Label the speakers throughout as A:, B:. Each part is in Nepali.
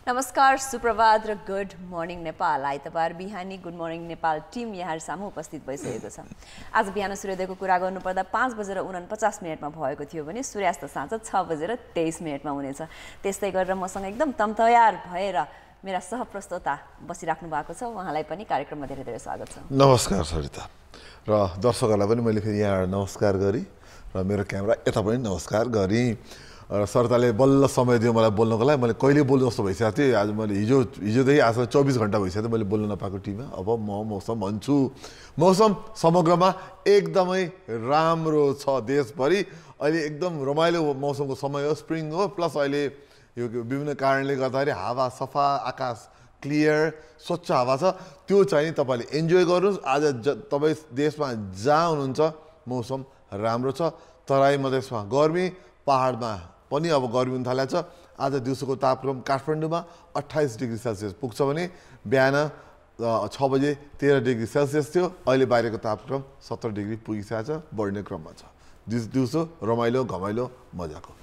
A: नमस्कार, सुप्रभात र गुड मर्निङ नेपाल। आइतबार बिहानी गुड मर्निङ नेपाल टिम यहाँ सामु उपस्थित भइसकेको छ। आज बिहान सूर्योदयको कुरा गर्नुपर्दा 5:49 भएको थियो भने सूर्यास्त साँझ 6:23 हुनेछ। त्यस्तै गरेर मसँग एकदम तमतयार भएर मेरा सहप्रस्तोता बसिराख्नु भएको छ। उहाँलाई पनि कार्यक्रममा धेरै धेरै स्वागत छ।
B: नमस्कार सरिता, र दर्शकहरूलाई पनि मैले फेरि यहाँ नमस्कार गरेँ र मेरो क्यामेरा यता पनि नमस्कार गरेँ। र सरताले बल्ल समय दियो मलाई बोल्नको लागि। मैले कहिले बोल्नु जस्तो भइसकेको थियो। आज मैले हिजोदेखि आज 24 घन्टा भइसक्यो मैले बोल्नु नपाएको टिममा। अब म मौसम भन्छु। मौसम समग्रमा एकदमै राम्रो छ देशभरि। अहिले एकदम रमाइलो मौसमको समय हो, स्प्रिङ हो। प्लस अहिले यो विभिन्न कारणले गर्दाखेरि हावा सफा, आकाश क्लियर, स्वच्छ हावा छ। त्यो चाहिँ तपाईँले इन्जोय गर्नुहोस्। आज तपाईँ देशमा जहाँ हुनुहुन्छ मौसम राम्रो छ। तराई मधेसमा गर्मी, पहाडमा पनि अब गर्मी हुन थालेको छ। आज दिउँसोको तापक्रम काठमाडौँमा 28 डिग्री सेल्सियस पुग्छ भने बिहान 6 बजे 13 डिग्री सेल्सियस थियो। अहिले बाहिरको तापक्रम 70 डिग्री पुगिसकेको छ, बढ्ने क्रममा छ। दिउँसो रमाइलो घमाइलो मजाको।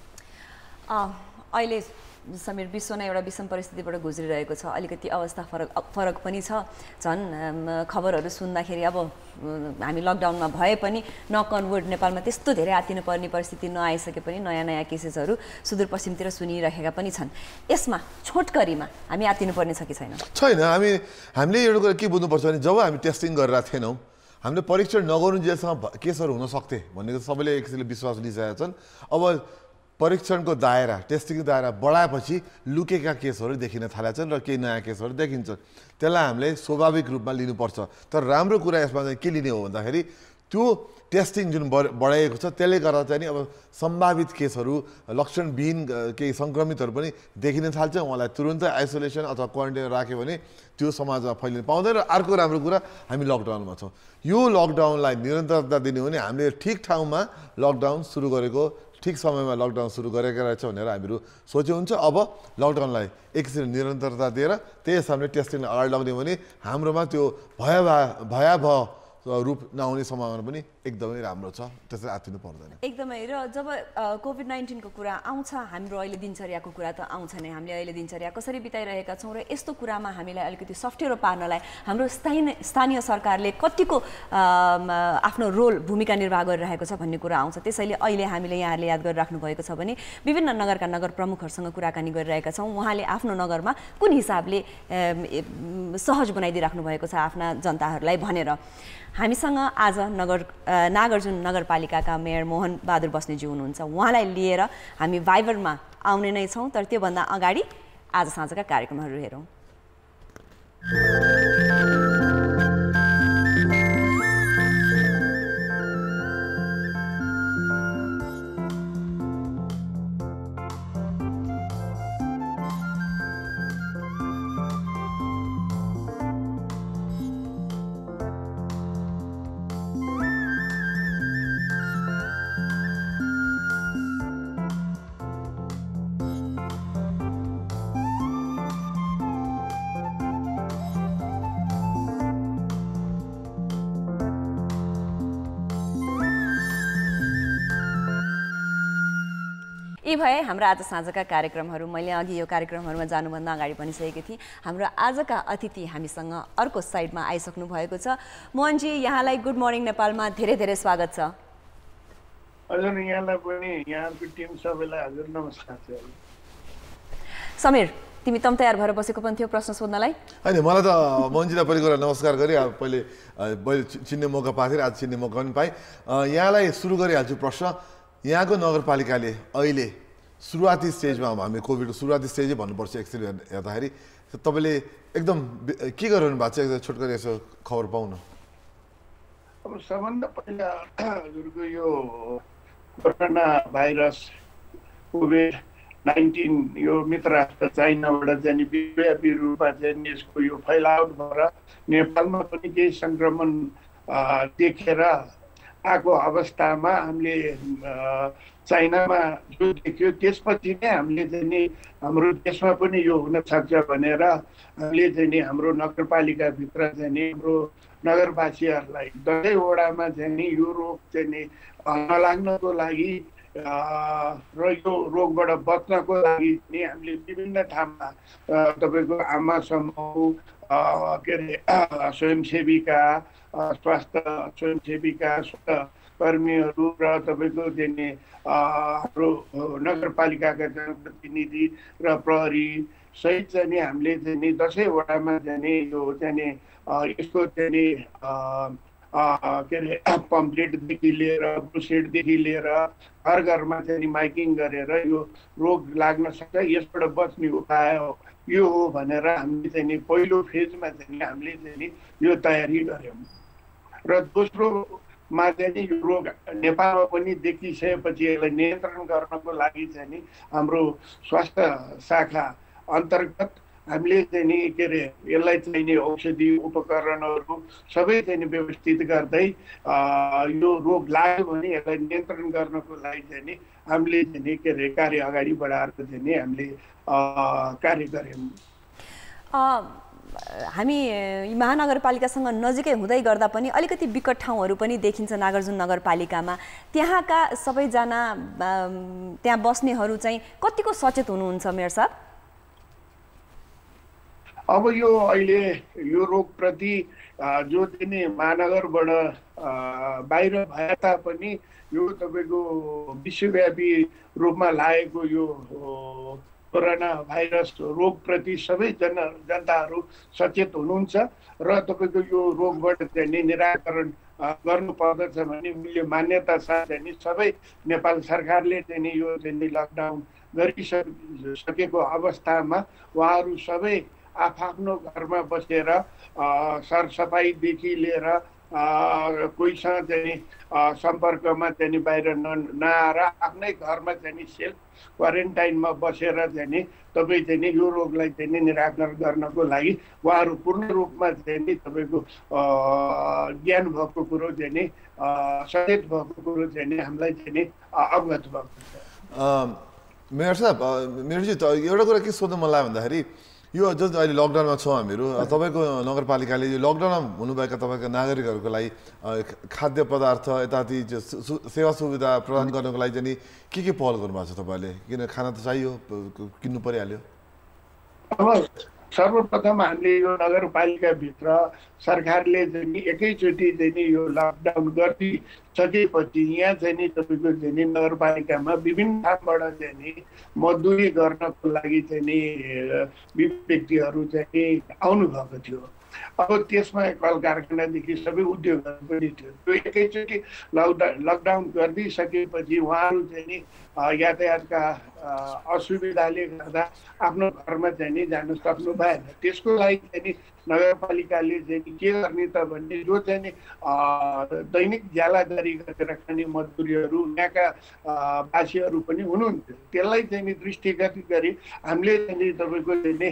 A: अहिले समीर विश्व नै एउटा विषम परिस्थितिबाट गुज्रिरहेको छ। अलिकति अवस्था फरक पनि छ। झन् खबरहरू सुन्दाखेरि अब हामी लकडाउनमा भए पनि नक अन वुड नेपालमा त्यस्तो धेरै आत्तिनु पर्ने परिस्थिति नआइसके पनि नयाँ केसेसहरू सुदूरपश्चिमतिर सुनिरहेका पनि छन्। यसमा छोटकरीमा हामी आत्तिनु पर्ने छ कि छैन?
B: छैन। हामीले एउटा कुरा के बुझ्नुपर्छ भने जब हामी टेस्टिङ गरेर थिएनौँ, हामीले परीक्षण नगर्नु जेलसँग केसहरू हुन सक्थे भन्ने सबैले एक किसिमले विश्वास लिइसकेका छन्। अब परीक्षणको दायरा, टेस्टिङको दायरा बढाएपछि लुकेका केसहरू देखिन थालेका छन् र केही नयाँ केसहरू देखिन्छ। त्यसलाई हामीले स्वाभाविक रूपमा लिनुपर्छ। तर राम्रो कुरा यसमा चाहिँ के लिने हो भन्दाखेरि त्यो टेस्टिङ जुन बढाइएको छ त्यसले गर्दा चाहिँ अब सम्भावित केसहरू, लक्षणविहीन केही सङ्क्रमितहरू पनि देखिन थाल्छ। उहाँलाई तुरुन्तै आइसोलेसन अथवा क्वारेन्टाइन राख्यो भने त्यो समाजमा फैलिन पाउँदैन। र अर्को राम्रो कुरा हामी लकडाउनमा छौँ। यो लकडाउनलाई निरन्तरता दिने हो भने हामीले ठिक ठाउँमा लकडाउन सुरु गरेको, ठिक समयमा लकडाउन सुरु गरेका रहेछ भनेर हामीहरू सोचे हुन्छ। अब लकडाउनलाई एक किसिमले निरन्तरता दिएर त्यस हामीले टेस्टिङलाई अगाडि लग्ने भने हाम्रोमा त्यो भयावह रूप नआउने सम्भावना पनि एकदमै राम्रो छ। त्यसरी आत्तिनु पर्दैन
A: एकदमै। र जब कोभिड-19 को कुरा आउँछ, हाम्रो अहिले दिनचर्याको कुरा त आउँछ नै। हामीले अहिले दिनचर्या कसरी बिताइरहेका छौँ र यस्तो कुरामा हामीलाई अलिकति सफ्टेरो पार्नलाई हाम्रो स्थानीय सरकारले कतिको आफ्नो भूमिका निर्वाह गरिरहेको छ भन्ने कुरा आउँछ। त्यसैले अहिले हामीले यहाँहरूले याद गरिराख्नु भएको छ भने विभिन्न नगरका नगर प्रमुखहरूसँग कुराकानी गरिरहेका छौँ। उहाँले आफ्नो नगरमा कुन हिसाबले सहज बनाइदिइराख्नु भएको छ आफ्ना जनताहरूलाई भनेर। हामीसँग आज नागार्जुन नगरपालिकाका मेयर मोहन बहादुर बस्नेजी हुनुहुन्छ। उहाँलाई लिएर हामी भाइबरमा आउने नै छौँ। तर त्योभन्दा अगाडि आज साँझका कार्यक्रमहरू हेरौँ। यी भए हाम्रो आज साँझका कार्यक्रमहरू। मैले अघि यो कार्यक्रमहरूमा जानुभन्दा अगाडि भनिसकेकी थिएँ, हाम्रो आजका अतिथि हामीसँग अर्को साइडमा आइसक्नु भएको छ। मोहनजी, यहाँलाई गुड मर्निङ नेपालमा धेरै धेरै स्वागत छ।
C: हजुर, यहाँलाई पनि, यहाँको टिम सबैलाई हजुर नमस्कार छ।
A: समीर, तिमी तम तयार भएर बसेको पनि थियो प्रश्न सोध्नलाई?
B: होइन, मलाई त मोहनजीलाई पहिले गएर नमस्कार गरेँ। अब पहिले चिन्ने मौका पाएको थिएँ, आज चिन्ने मौका पनि पाएँ। यहाँलाई सुरु गरिहाल्छु प्रश्न। यहाँको नगरपालिकाले अहिले सुरुवाती स्टेजमा, हामी कोभिडको सुरुवाती स्टेजै भन्नुपर्छ एक्चुअली हेर्दाखेरि, तपाईँले एकदम के गरिरहनु भएको छ? एकदम छोटकरी यसो खबर पाउन।
C: अब सबभन्दा पहिला हजुरको यो कोरोना भाइरस कोभिड-19 यो मित्र राष्ट्र चाइनाबाट चाहिँ विश्वव्यापी रूपमा चाहिँ यसको यो फैलावट भएर नेपालमा पनि केही सङ्क्रमण देखेर आएको अवस्थामा हामीले चाइनामा जो देखियो त्यसपछि नै हामीले चाहिँ नि हाम्रो देशमा पनि यो हुन सक्छ भनेर हामीले चाहिँ नि हाम्रो नगरपालिकाभित्र चाहिँ नि हाम्रो नगरवासीहरूलाई 10 वडामा चाहिँ नि यो रोग चाहिँ नि नलाग्नको लागि र यो रोगबाट बच्नको लागि नि हामीले विभिन्न ठाउँमा तपाईँको आमा समूह के अरे स्वयंसेविका स्वास्थ्य स्वयंसेविका कर्मीहरू र तपाईँको चाहिँ हाम्रो नगरपालिकाका जनप्रतिनिधि र प्रहरी सहित चाहिँ हामीले चाहिँ 10 वडामा चाहिँ यो चाहिँ यसको चाहिँ के अरे पम्पलेटदेखि लिएर ब्रुसेटदेखि लिएर घर घरमा चाहिँ माइकिङ गरेर यो रोग लाग्न सक्छ, यसबाट बच्ने उपाय यो हो भनेर हामीले चाहिँ पहिलो फेजमा चाहिँ हामीले चाहिँ यो तयारी गऱ्यौँ। र दोस्रोमा चाहिँ यो रोग नेपालमा पनि देखिसकेपछि यसलाई नियन्त्रण गर्नको लागि चाहिँ हाम्रो स्वास्थ्य शाखा अन्तर्गत हामीले चाहिँ के अरे यसलाई चाहिने औषधि उपकरणहरू सबै चाहिँ व्यवस्थित गर्दै यो रोग लाग्यो भने यसलाई नियन्त्रण गर्नको लागि चाहिँ हामीले चाहिँ के अरे कार्य अगाडि बढाएर चाहिँ हामीले कार्य गऱ्यौँ।
A: हामी महानगरपालिकासँग नजिकै हुँदै गर्दा पनि अलिकति विकट ठाउँहरू पनि देखिन्छ नागार्जुन नगरपालिकामा। त्यहाँका सबैजना त्यहाँ बस्नेहरू चाहिँ कतिको सचेत हुनुहुन्छ मेयर साहब?
C: अब यो अहिले यो रोगप्रति जो चाहिँ महानगरबाट बाहिर भए तापनि यो तपाईँको विश्वव्यापी रूपमा लागेको यो कोरोना भाइरस रोगप्रति सबै जनताहरू सचेत हुनुहुन्छ र तपाईँको यो रोगबाट चाहिँ निराकरण गर्नुपर्दछ भन्ने मूल्य मान्यता साथ चाहिँ सबै नेपाल सरकारले चाहिँ यो चाहिँ लकडाउन गरिसकेको अवस्थामा उहाँहरू सबै आफ्नो घरमा बसेर सरसफाइदेखि लिएर कोहीसँग चाहिँ सम्पर्कमा चाहिँ बाहिर नआएर आफ्नै घरमा चाहिँ सेल्फ क्वारेन्टाइनमा बसेर चाहिँ तपाईँ चाहिँ यो रोगलाई चाहिँ निराकरण गर्नको लागि उहाँहरू पूर्ण रूपमा चाहिँ तपाईँको ज्ञान भएको कुरो चाहिँ सचेत भएको कुरो चाहिँ हामीलाई चाहिँ अवगत भएको छ।
B: मेयर साहब, मेयरजी एउटा कुरा के सोध्नु मन लाग्यो भन्दाखेरि यो जस्तो अहिले लकडाउनमा छौँ हामीहरू, तपाईँको नगरपालिकाले यो लकडाउनमा हुनुभएका तपाईँको नागरिकहरूको लागि खाद्य पदार्थ यताति सेवा सुविधा प्रदान गर्नको लागि चाहिँ के पहल गर्नुभएको छ तपाईँले? किन खाना त चाहियो, किन्नु परिहाल्यो।
C: अब सर्वप्रथम हामीले यो नगरपालिकाभित्र सरकारले चाहिँ एकैचोटि चाहिँ यो लकडाउन गरिसकेपछि यहाँ चाहिँ तपाईँको चाहिँ नगरपालिकामा विभिन्न ठाउँबाट चाहिँ मजदुरी गर्नको लागि चाहिँ विभिन्न व्यक्तिहरू चाहिँ आउनुभएको थियो। अब त्यसमा कल कारखानादेखि सबै उद्योगहरू पनि थियो। त्यो एकैचोटि लकडाउन गरिदिइसकेपछि उहाँहरू चाहिँ यातायातका असुविधाले गर्दा आफ्नो घरमा चाहिँ जान सक्नु भएन। त्यसको लागि चाहिँ नगरपालिकाले चाहिँ के गर्ने त भन्ने जो चाहिँ दैनिक ज्यालादारी गरेर खाने मजदुरीहरू यहाँका वासीहरू पनि हुनुहुन्थ्यो, त्यसलाई चाहिँ दृष्टिगत गरी हामीले चाहिँ तपाईँको चाहिँ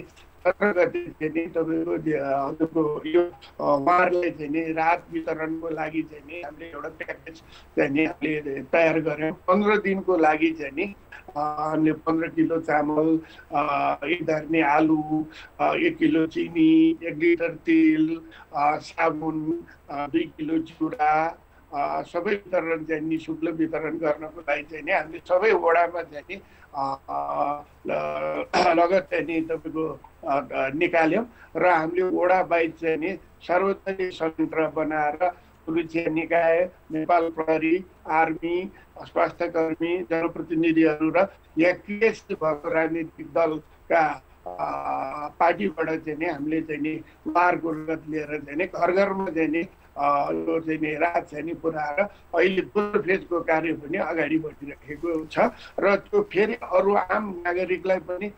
C: तपाईँको यो उहाँहरूलाई चाहिँ राहत वितरणको लागि चाहिँ हामीले एउटा प्याकेज चाहिँ हामीले तयार गऱ्यौँ। 15 दिनको लागि चाहिँ हामीले 15 किलो चामल, 1 धर्ने आलु, 1 किलो चिनी, 1 लिटर तेल, साबुन, 2 किलो चिउरा सबै वितरण चाहिँ निःशुल्क वितरण गर्नको लागि चाहिँ हामीले सबै वडामा चाहिँ लगत चाहिँ तपाईँको निकाल्यौँ र हामीले वडा बाइच चाहिँ सार्वजनिक संयन्त्र बनाएर पुलिस निकाय, नेपाल प्रहरी, आर्मी, स्वास्थ्यकर्मी, जनप्रतिनिधिहरू र यहाँ क्रियाशील भएको राजनीतिक दलका पार्टीबाट चाहिँ हामीले चाहिँ उहाँहरूको लगत लिएर चाहिँ घर घरमा चाहिँ यो चाहिँ राहत चाहिँ पुऱ्याएर अहिले दोस्रो फेजको कार्य पनि अगाडि बढिरहेको छ र त्यो फेरि अरू आम नागरिकलाई पनि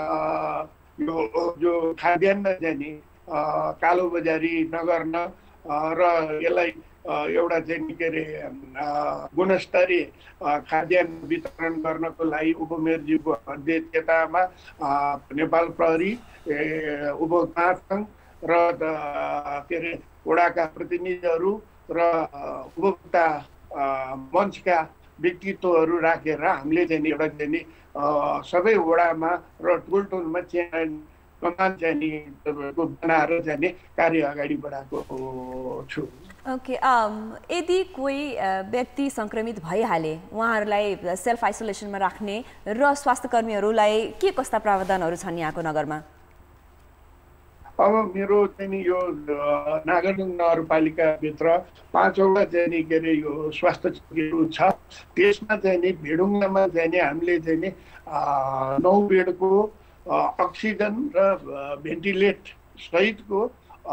C: यो खाद्यान्न चाहिँ कालोबजारी नगर्न र यसलाई एउटा चाहिँ के अरे गुणस्तरीय खाद्यान्न वितरण गर्नको लागि उपमेयरज्यूको अध्यक्षतामा नेपाल प्रहरी, उपमहासङ्घ र के अरे वडाका प्रतिनिधिहरू र उपभोक्ता मञ्चका व्यक्तित्वहरू राखेर हामीले चाहिँ एउटा चाहिँ सबै वडामा र टोलटोलमा कमान चाहिँ बनाएर चाहिँ कार्य अगाडि बढाएको छु।
A: ओके यदि कोही व्यक्ति सङ्क्रमित भइहाले उहाँहरूलाई सेल्फ आइसोलेसनमा राख्ने र स्वास्थ्यकर्मीहरूलाई के कस्ता प्रावधानहरू छन् यहाँको नगरमा?
C: अब मेरो चाहिँ नि यो नागरिक नगरपालिकाभित्र 5वटा चाहिँ नि के अरे यो स्वास्थ्य चौकीहरू छ। त्यसमा चाहिँ नि भिडुङ्गामा चाहिँ नि हामीले चाहिँ नि 9 बेडको अक्सिजन र भेन्टिलेट सहितको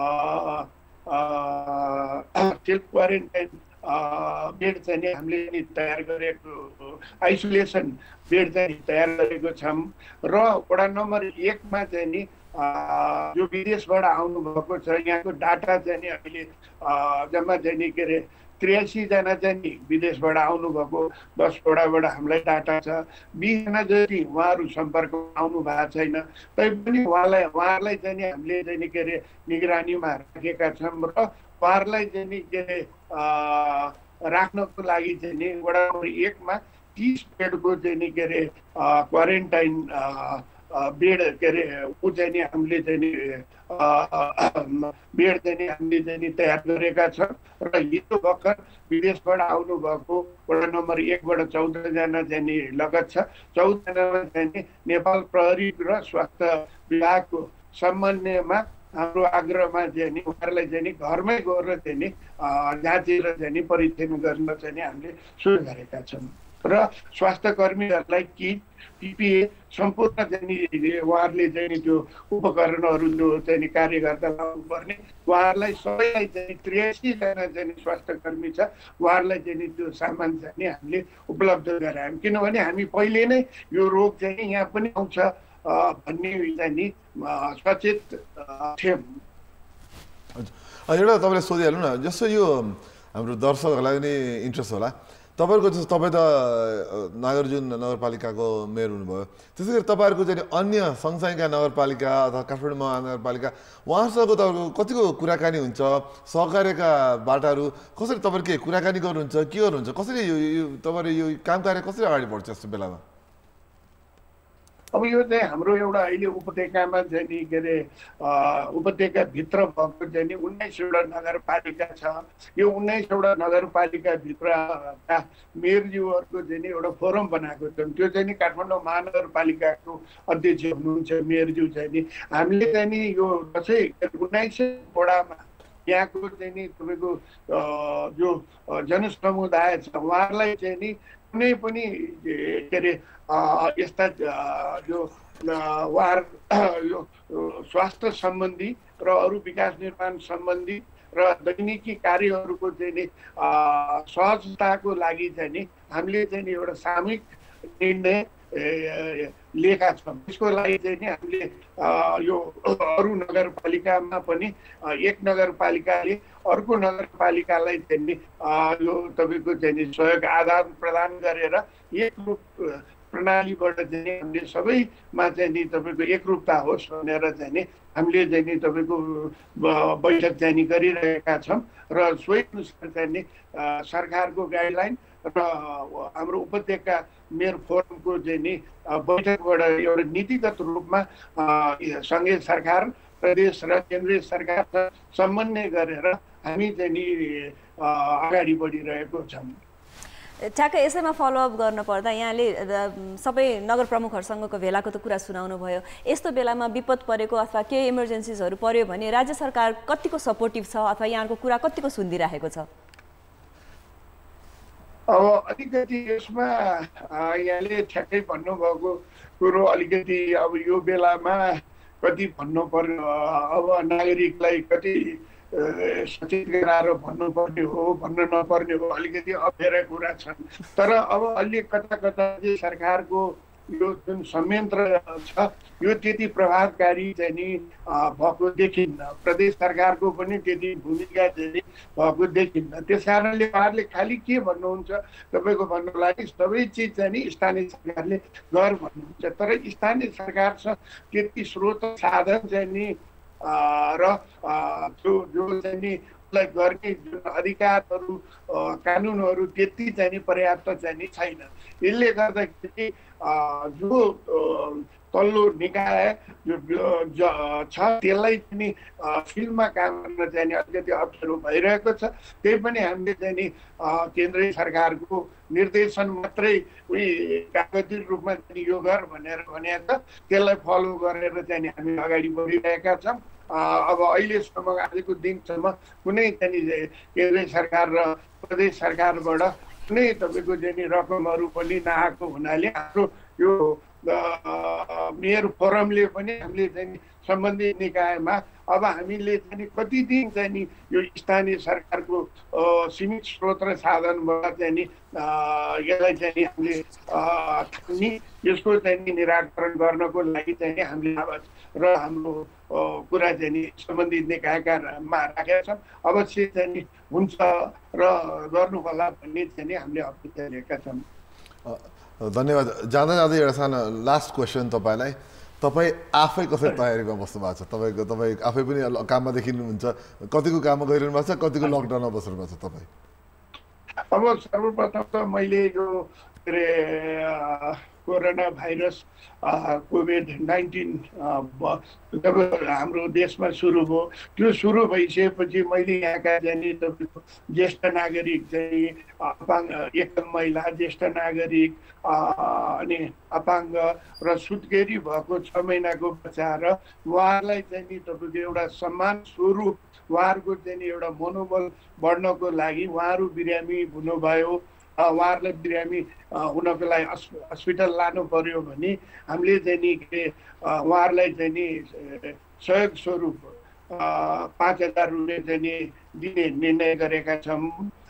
C: सेल्फ क्वारेन्टाइन बेड चाहिँ नि हामीले नि तयार गरेको आइसोलेसन बेड चाहिँ तयार गरेको छौँ। र वडा नम्बर 1 मा चाहिँ नि जो विदेशबाट आउनुभएको छ यहाँको डाटा चाहिँ नि अहिले जम्मा चाहिँ नि के अरे 83 जना चाहिँ नि विदेशबाट आउनुभएको 10 वडाबाट हामीलाई डाटा छ। 20 जना जति उहाँहरू सम्पर्कमा आउनु भएको छैन, तैपनि उहाँहरूलाई चाहिँ नि हामीले चाहिँ नि के अरे निगरानीमा राखेका छौँ र उहाँहरूलाई चाहिँ नि के अरे राख्नको लागि चाहिँ नि वडा नम्बर 1 मा 30 बेडको चाहिँ नि के अरे क्वारेन्टाइन बेड के अरे ऊ चाहिँ नि हामीले चाहिँ नि बेड चाहिँ नि हामीले चाहिँ नि तयार गरेका छौँ। र हिजो भर्खर विदेशबाट आउनुभएको वडा नम्बर 1 बाट 14 जना चाहिँ नि लगत छ। 14 जनामा चाहिँ नि नेपाल प्रहरी र स्वास्थ्य विभागको समन्वयमा हाम्रो आग्रहमा चाहिँ नि उहाँहरूलाई चाहिँ नि घरमै गएर चाहिँ नि जाँचेर चाहिँ नि परीक्षण गर्न चाहिँ नि हामीले सुरु गरेका छौँ। र स्वास्थ्य कर्मीहरूलाई किट पिपिए सम्पूर्ण चाहिँ नि उहाँहरूले चाहिँ नि त्यो उपकरणहरू जो चाहिँ नि कार्य गर्दा लाउनुपर्ने उहाँहरूलाई सबैलाई चाहिँ 83 जना चाहिँ नि स्वास्थ्य कर्मी छ उहाँहरूलाई चाहिँ नि त्यो सामान चाहिँ नि हामीले उपलब्ध गरायौँ। किनभने हामी पहिले नै यो रोग चाहिँ नि यहाँ पनि आउँछ भन्ने चाहिँ नि सचेत थियौँ।
B: एउटा तपाईँले सोधिहाल्नु न, जस्तो यो हाम्रो दर्शकहरूलाई पनि इन्ट्रेस्ट होला। तपाईँहरूको जस्तो तपाईँ त नागार्जुन नगरपालिकाको मेयर हुनुभयो, त्यसै गरी तपाईँहरूको चाहिँ अन्य सँगसँगैका नगरपालिका अथवा काठमाडौँ महानगरपालिका उहाँहरूसँग तपाईँको कतिको कुराकानी हुन्छ, सहकार्यका बाटाहरू कसरी तपाईँहरू के कुराकानी गर्नुहुन्छ, के गर्नुहुन्छ, कसरी यो तपाईँहरू यो काम कार्य कसरी अगाडि बढ्छ यस्तो बेलामा?
C: अब यो चाहिँ हाम्रो एउटा अहिले उपत्यकामा चाहिँ नि के अरे उपत्यकाभित्र भएको चाहिँ नि 19वटा नगरपालिका छ। यो 19वटा नगरपालिकाभित्रका मेयरज्यूहरूको चाहिँ नि एउटा फोरम बनाएको छौँ। त्यो चाहिँ नि काठमाडौँ महानगरपालिकाको अध्यक्ष हुनुहुन्छ मेयरज्यू चाहिँ नि। हामीले चाहिँ नि यो जस्तै 19 वडामा यहाँको चाहिँ नि तपाईँको जो जनसमुदाय छ उहाँहरूलाई चाहिँ नि कुनै पनि के अरे यस्ता जो उहाँहरू यो स्वास्थ्य सम्बन्धी र अरू विकास निर्माण सम्बन्धी र दैनिकी कार्यहरूको चाहिँ नि सहजताको लागि चाहिँ नि हामीले चाहिँ नि एउटा सामूहिक निर्णय लिएका छौँ। त्यसको लागि चाहिँ नि हामीले यो अरू नगरपालिकामा पनि एक नगरपालिकाले अर्को नगरपालिकालाई चाहिँ नि यो तपाईँको चाहिँ नि सहयोग आदान प्रदान गरेर एक रूप प्रणालीबाट चाहिँ नि हामीले सबैमा चाहिँ नि तपाईँको एकरूपता होस् भनेर चाहिँ नि हामीले चाहिँ नि तपाईँको बैठक चाहिँ नि गरिरहेका छौँ र सोही अनुसार चाहिँ नि सरकारको गाइडलाइन र हाम्रो उपत्यका मेयर फोरमको चाहिँ नि बैठकबाट एउटा नीतिगत रूपमा सङ्घीय सरकार प्रदेश र केन्द्रीय सरकार समन्वय गरेर हामी चाहिँ नि अगाडि बढिरहेको छौँ।
A: ठ्याक्कै यसैमा फलोअप गर्न पर्दा यहाँले सबै नगर प्रमुखहरूसँगको भेलाको त कुरा सुनाउनु भयो। यस्तो बेलामा विपद परेको अथवा केही इमर्जेन्सिजहरू पर्यो भने राज्य सरकार कतिको सपोर्टिभ छ अथवा यहाँको कुरा कतिको सुनिदिरहेको छ?
C: अब अलिकति यसमा यहाँले ठ्याक्कै भन्नुभएको कुरो अलिकति अब यो बेलामा कति भन्नु पर्यो, अब नागरिकलाई कति सचेत गराएर भन्नुपर्ने हो भन्न नपर्ने हो अलिकति अप्ठ्यारा कुरा छन्। तर अब अहिले कता कता चाहिँ सरकारको यो जुन संयन्त्र छ यो त्यति प्रभावकारी चाहिँ नि भएको देखिन्न, प्रदेश सरकारको पनि त्यति भूमिका चाहिँ नि भएको देखिन्न। त्यस कारणले उहाँहरूले खालि के भन्नुहुन्छ तपाईँको भन्नुको लागि सबै चिज चाहिँ नि स्थानीय सरकारले गर भन्नुहुन्छ, तर स्थानीय सरकारसँग त्यति स्रोत साधन चाहिँ नि र जो चाहिँ नि उसलाई गर्ने जुन अधिकारहरू कानुनहरू त्यति चाहिँ नि पर्याप्त चाहिँ नि छैन। यसले गर्दाखेरि जो तल्लो निकाय छ त्यसलाई पनि फिल्डमा काम गर्न चाहिँ अलिकति अप्ठ्यारो भइरहेको छ। त्यही पनि हामीले चाहिँ नि केन्द्रीय सरकारको निर्देशन मात्रै कागजी रूपमा यो गर भनेर भनेको छ, त्यसलाई फलो गरेर चाहिँ हामी अगाडि बढिरहेका छौँ। अब अहिलेसम्म आजको दिनसम्म कुनै चाहिँ केन्द्रीय सरकार र प्रदेश सरकारबाट कुनै तपाईँको चाहिँ रकमहरू पनि नआएको हुनाले हाम्रो यो मेयर फोरमले पनि हामीले चाहिँ सम्बन्धित निकायमा अब हामीले चाहिँ कति दिन चाहिँ नि यो स्थानीय सरकारको सीमित स्रोत र साधनबाट चाहिँ नि यसलाई चाहिँ हामीले थाम्ने यसको चाहिँ नि निराकरण गर्नको लागि चाहिँ हामीले आवाज र हाम्रो कुरा चाहिँ नि सम्बन्धित निकायकामा राखेका छौँ। अवश्य चाहिँ नि हुन्छ र गर्नु होला भन्ने चाहिँ नि हामीले अपेक्षा लिएका छौँ।
B: धन्यवाद। जाँदा जाँदै एउटा सानो लास्ट क्वेसन तपाईँलाई, तपाईँ आफै कसरी तयारीमा बस्नु भएको छ? तपाईँ आफै पनि काममा देखिनुहुन्छ, कतिको काममा गइरहनु भएको छ, कतिको लकडाउनमा बस्नु भएको छ तपाईँ?
C: अब सर्वप्रथम त मैले यो के अरे कोरोना भाइरस कोभिड-19 जब हाम्रो देशमा सुरु भयो, त्यो सुरु भइसकेपछि मैले यहाँका चाहिँ तपाईँको ज्येष्ठ नागरिक चाहिँ अपाङ्ग एकल महिला ज्येष्ठ नागरिक अनि अपाङ्ग र सुत्केरी भएको 6 महिनाको बच्चा र उहाँहरूलाई चाहिँ नि तपाईँको एउटा सम्मान स्वरूप उहाँहरूको चाहिँ एउटा मनोबल बढ्नको लागि उहाँहरू बिरामी हुनुभयो, उहाँहरूलाई बिरामी हुनको लागि हस्पिटल लानु पर्यो भने हामीले चाहिँ नि उहाँहरूलाई चाहिँ नि सहयोग स्वरूप 5,000 रुपियाँ चाहिँ नि दिने निर्णय गरेका छौँ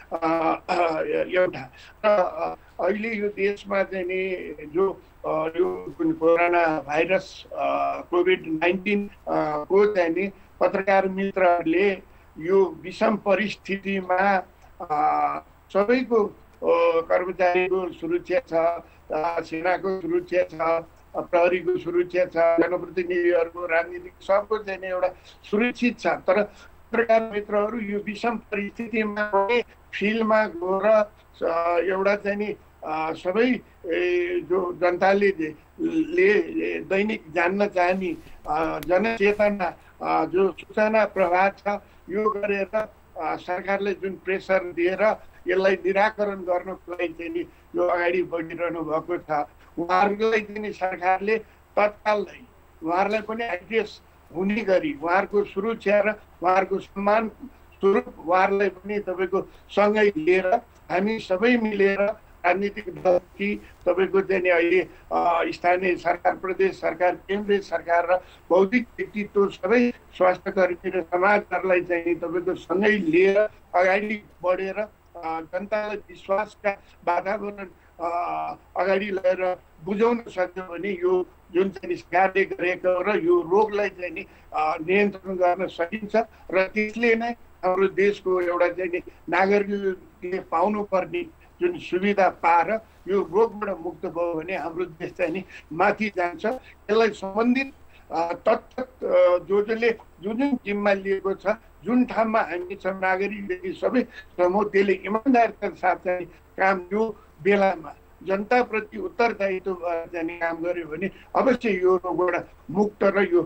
C: एउटा। र अहिले यो देशमा चाहिँ नि जो यो कोरोना भाइरस कोभिड-19 को चाहिँ नि पत्रकार मित्रहरूले यो विषम परिस्थितिमा सबैको कर्मचारीको सुरक्षा छ, सेनाको सुरक्षा छ, प्रहरीको सुरक्षा छ, जनप्रतिनिधिहरूको राजनीतिक सबको चाहिँ एउटा सुरक्षित छ। तर पत्रकार मित्रहरू यो विषम परिस्थितिमा पनि फिल्डमा गएर एउटा चाहिँ नि सबै जो जनताले दैनिक जान्न चाहने जनचेतना जो सूचना प्रवाह छ यो गरेर सरकारले जुन प्रेसर दिएर यसलाई निराकरण गर्नको लागि चाहिँ नि यो अगाडि बढिरहनु भएको छ। उहाँहरूलाई चाहिँ सरकारले तत्कालै उहाँहरूलाई पनि आइडिएस हुने गरी उहाँहरूको सुरक्षा र उहाँहरूको सम्मान स्वरूप उहाँहरूलाई पनि तपाईँको सँगै लिएर हामी सबै मिलेर राजनीतिक दल कि तपाईँको चाहिँ अहिले स्थानीय सरकार, प्रदेश सरकार, केन्द्रीय सरकार र बौद्धिक व्यक्तित्व सबै स्वास्थ्य कर्मी र समाजहरूलाई चाहिँ तपाईँको सँगै लिएर अगाडि बढेर जनतालाई विश्वासका वातावरण अगाडि लगेर बुझाउन सक्यो भने यो जुन चाहिँ सरकारले गरेको र यो रोगलाई चाहिँ नि नियन्त्रण गर्न सकिन्छ र त्यसले नै हाम्रो देशको एउटा चाहिँ नागरिकले पाउनुपर्ने जुन सुविधा पाएर यो रोगबाट मुक्त भयो भने हाम्रो देश चाहिँ नि माथि जान्छ। यसलाई सम्बन्धित तत्त्व जसले जुन जिम्मा लिएको छ, जुन ठाउँमा हामी छौँ नागरिकदेखि सबै समूह त्यसले इमान्दारीका साथ चाहिँ काम यो बेलामा जनताप्रति उत्तरदायित्व चाहिँ काम गर्यो भने अवश्य यो रोगबाट मुक्त र यो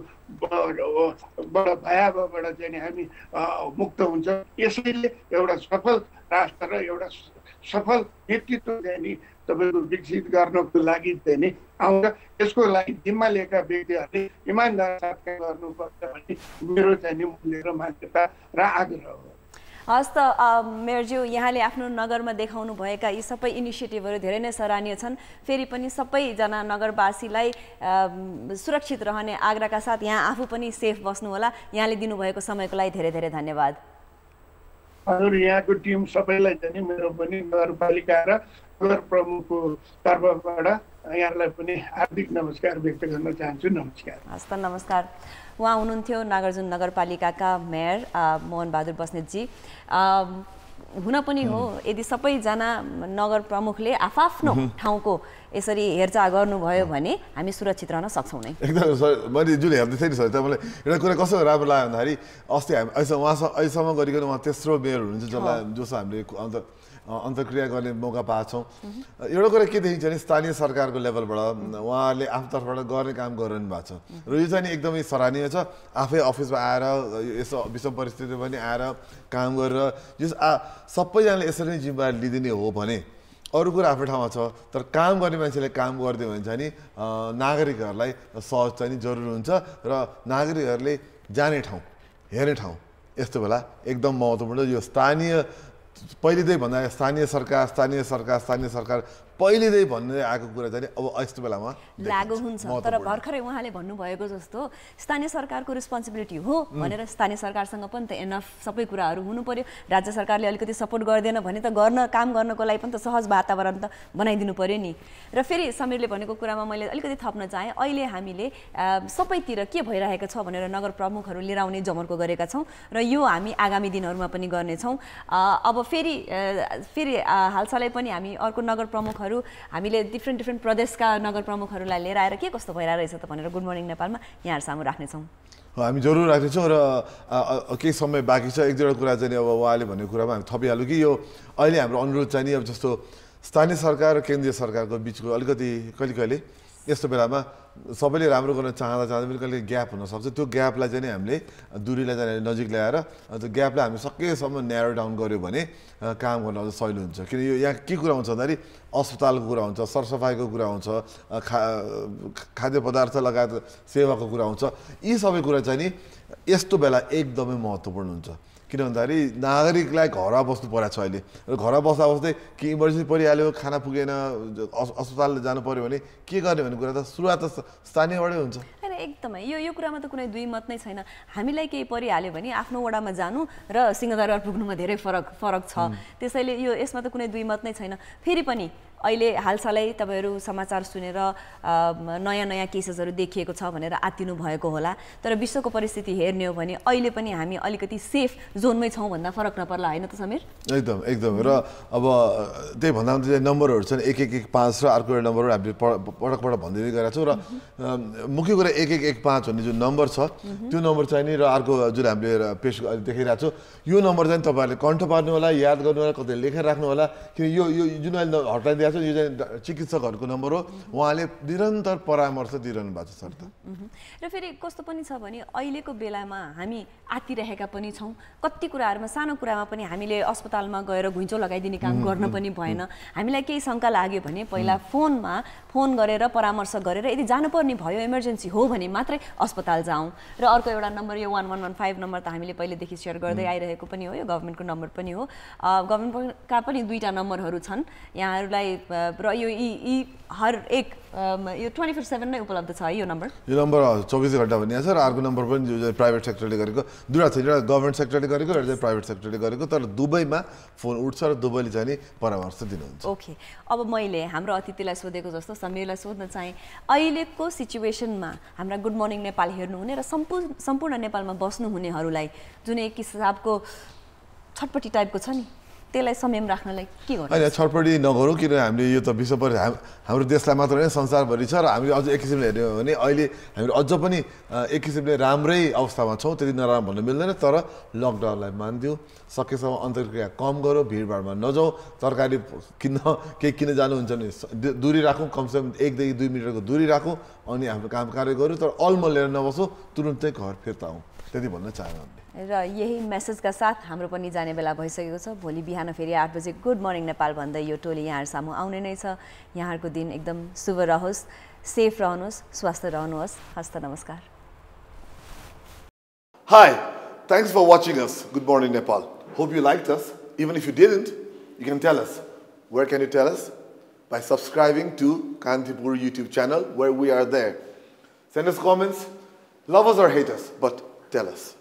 C: भयावहबाट चाहिँ हामी मुक्त हुन्छ। यसैले एउटा सफल राष्ट्र र एउटा सफल नेतृत्व चाहिँ नि तपाईँको विकसित गर्नको लागि चाहिँ नि आउँछ। यसको लागि जिम्मा लिएका व्यक्तिहरूले इमान्दार साथ गर्नुपर्छ भन्ने मेरो चाहिँ नि मूल्य र मान्यता र आग्रह हो।
A: हस् त मेयरज्यू, यहाँले आफ्नो नगरमा देखाउनु भएका यी सबै इनिसिएटिभहरू धेरै नै सराहनीय छन्। फेरि पनि सबैजना नगरवासीलाई सुरक्षित रहने आग्रहका साथ यहाँ आफू पनि सेफ बस्नुहोला। यहाँले दिनुभएको समयको लागि धेरै धेरै धन्यवाद।
C: हजुर, यहाँको टिम सबैलाई चाहिँ मेरो पनि नगरपालिका र नगर प्रमुखको तर्फबाट यहाँलाई पनि हार्दिक नमस्कार व्यक्त गर्न चाहन्छु। नमस्कार।
A: हस् त, नमस्कार। उहाँ हुनुहुन्थ्यो नागार्जुन नगरपालिकाका मेयर मोहन बहादुर बस्नेतजी। हुन पनि हो, यदि सबैजना नगर प्रमुखले आफ्नो ठाउँको यसरी हेरचाह गर्नुभयो भने हामी सुरक्षित रहन सक्छौँ नै।
B: एकदम सर, मैले जुन हेर्दै थिएँ नि सर, तपाईँलाई एउटा कुरा कस्तो राम्रो लाग्यो भन्दाखेरि अस्ति हामी अहिलेसम्म गरिकन उहाँ तेस्रो मेयर हुनुहुन्छ जसलाई हामीले अन्त अन्तर्क्रिया गर्ने मौका पाएको छौँ एउटा कुरा के देखिन्छ भने स्थानीय सरकारको लेभलबाट उहाँहरूले आफ्नो तर्फबाट गर्ने काम गरिरहनु भएको छ र यो चाहिँ एकदमै सराहनीय छ आफै अफिसमा आएर यसो विषम परिस्थिति पनि आएर काम गरेर यस सबैजनाले यसरी नै जिम्मेवारी लिदिने हो भने अरू कुरा आफ्नो ठाउँमा छ तर काम गर्ने मान्छेले काम गरिदियो भने चाहिँ नि नागरिकहरूलाई सहज चाहिँ जरुरी हुन्छ र नागरिकहरूले जाने ठाउँ हेर्ने ठाउँ यस्तो बेला एकदम महत्त्वपूर्ण यो पहिलेदेखि भन्दा स्थानीय सरकार पहिलेदेखि भन्दै आएको कुरा चाहिँ अब यस्तो बेलामा
A: लागू हुन्छ तर भर्खरै उहाँले भन्नुभएको जस्तो स्थानीय सरकारको रेस्पोन्सिबिलिटी हो भनेर स्थानीय सरकारसँग पनि त एनफ सबै कुराहरू हुनु पर्यो राज्य सरकारले अलिकति सपोर्ट गर्दैन भने त काम गर्नको लागि पनि त सहज वातावरण त बनाइदिनु पर्यो नि र फेरि समीरले भनेको कुरामा मैले अलिकति थप्न चाहेँ अहिले हामीले सबैतिर के भइरहेको छ भनेर नगर प्रमुखहरू लिएर आउने जमर्को गरेका छौँ र यो हामी आगामी दिनहरूमा पनि गर्नेछौँ अब फेरि हालसालै पनि हामी अर्को नगर प्रमुखहरू हामीले डिफ्रेन्ट प्रदेशका नगर प्रमुखहरूलाई लिएर आएर के कस्तो भइरहेछ त भनेर गुड मर्निङ नेपालमा यहाँहरू सामु राख्नेछौँ
B: हामी जरुर राख्नेछौँ र केही समय बाँकी छ एक दुईवटा कुरा चाहिँ अब उहाँले भनेको कुरामा हामी थपिहाल्यो कि यो अहिले हाम्रो अनुरोध चाहिँ नि अब जस्तो स्थानीय सरकार र केन्द्रीय सरकारको बिचको अलिकति कहिले यस्तो बेलामा सबैले राम्रो गर्न चाहँदा पनि कहिले ग्याप हुनसक्छ त्यो ग्यापलाई चाहिँ हामीले दूरीलाई चाहिँ नजिक ल्याएर त्यो ग्यापलाई हामी सकेसम्म न्यारो डाउन गऱ्यो भने काम गर्न अझ सजिलो हुन्छ किन यो यहाँ के कुरा हुन्छ भन्दाखेरि अस्पतालको कुरा हुन्छ सरसफाइको कुरा हुन्छ खाद्य पदार्थ लगायत सेवाको कुरा हुन्छ यी सबै कुरा चाहिँ नि यस्तो बेला एकदमै महत्त्वपूर्ण हुन्छ किन भन्दाखेरि नागरिकलाई घरमा बस्नु परेको छ अहिले र घरमा बस्दै कि इमर्जेन्सी परिहाल्यो खाना पुगेन अस्पताल जानु पर्यो भने के गर्ने भन्ने कुरा त सुरुवात त स्थानीयबाटै हुन्छ
A: हैन एकदमै यो कुरामा त कुनै दुई मत नै छैन हामीलाई केही परिहाल्यो भने आफ्नो वडामा जानु र सिंहदरबार पुग्नुमा धेरै फरक छ त्यसैले यसमा त कुनै दुई मत नै छैन फेरि पनि अहिले हालसालै तपाईहरु समाचार सुनेर नयाँ केसेसहरु देखिएको छ भनेर आत्तिनु भएको होला तर विश्वको परिस्थिति हेर्ने हो भने अहिले पनि हामी अलिकति सेफ जोनमै छौं भन्दा फरक नपर्ला हैन त समीर
B: एकदम र अब त्यही भन्दा चाहिँ नम्बरहरु छन् 1115 र अर्को एउटा नम्बर हामीले पटक भन्दै गरेका छौं र मुख्य कुरा 1115 भन्ने जुन नम्बर छ त्यो नम्बर चाहिँ नि र अर्को जुन हामीले पेश देखिरहेको छौं यो नम्बर चाहिँ तपाईहरुले कन्ठ पार्नु होला याद गर्नु होला कतै लेखेर राख्नु होला किन यो जुन अहिले हटलाइन दिएको छ यो चाहिँ चिकित्सकहरुको नम्बर हो उहाँले निरन्तर परामर्श दिइरहनु भएको छ सर त
A: र फेरि कस्तो पनि छ भने अहिलेको बेलामा हामी आतिरहेका पनि छौं कति कुराहरुमा सानो कुरामा पनि हामीले अस्पतालमा गएर घुइँचो लगाइदिने काम गर्न पनि भएन हामीलाई केही शंका लाग्यो भने पहिला फोन गरेर परामर्श गरेर यदि जानुपर्ने भयो इमर्जेन्सी हो भने मात्रै अस्पताल जाऊ र अर्को एउटा नम्बर यो 1115 नम्बर त हामीले पहिलेदेखि शेयर गर्दै आइरहेको पनि हो यो गभर्नमेन्टको नम्बर पनि हो गभर्नमेन्टका पनि दुईटा नम्बरहरु छन् यहाँहरुलाई र यो हर एक यो 24/7 नै उपलब्ध छ यो नम्बर
B: 24 घण्टा भन्ने छ र अर्को नम्बर पनि जो प्राइभेट सेक्टरले गरेको दुईटा छ एउटा गभर्नमेन्ट सेक्टरले गरेको र प्राइभेट सेक्टरले गरेको तर दुबईमा फोन उठ्छ र दुबईले चाहिँ परामर्श दिनुहुन्छ
A: ओके अब मैले हाम्रो अतिथिलाई सोधेको जस्तो समीरलाई सोध्न चाहे अहिलेको सिचुएसनमा हाम्रा गुड मर्निङ नेपाल हेर्नु हुने र सम्पूर्ण नेपालमा बस्नु हुनेहरुलाई जुन एक हिसाबको छटपटी टाइपको छ नि त्यसलाई संयम राख्नलाई के गर्नु
B: हैन छटपटी नगरौँ किन हामीले यो त विश्व हाम्रो देशलाई मात्र हैन संसारभरि छ र हामीले अझ एक किसिमले हेर्ने हो भने अहिले हामीले अझ पनि एक किसिमले राम्रै अवस्थामा छौं त्यति नराम्रो भन्न मिल्दैन तर लकडाउनलाई मान्दियो सकेसम्म अन्तर्क्रिया कम गरौँ भिडभाडमा नजाऊ तरकारी किन जानुहुन्छ भने दूरी राखौँ कमसेकम 1 देखि 2 मिटरको दूरी राखौँ अनि हाम्रो काम कार्य गरौँ तर अलमल लिएर नबसौँ तुरुन्तै घर फिर्ता आउँ त्यति भन्न चाहन्छु
A: र यही मेसेजका साथ हाम्रो पनि जाने बेला भइसकेको छ भोलि बिहान फेरि 8 बजे गुड मर्निङ नेपाल भन्दै यो टोली यहाँहरु सामु आउने नै छ यहाँहरुको दिन एकदम शुभ रहोस् सेफ रहनुहोस् स्वस्थ रहनुहोस् हस्त नमस्कार
B: Hi, thanks for watching us Good Morning Nepal. Hope you liked us. Even if you didn't, you can tell us. Where can you tell us? By subscribing to Kantipur YouTube channel where we are there. Send us comments, love us or hate us, but tell us.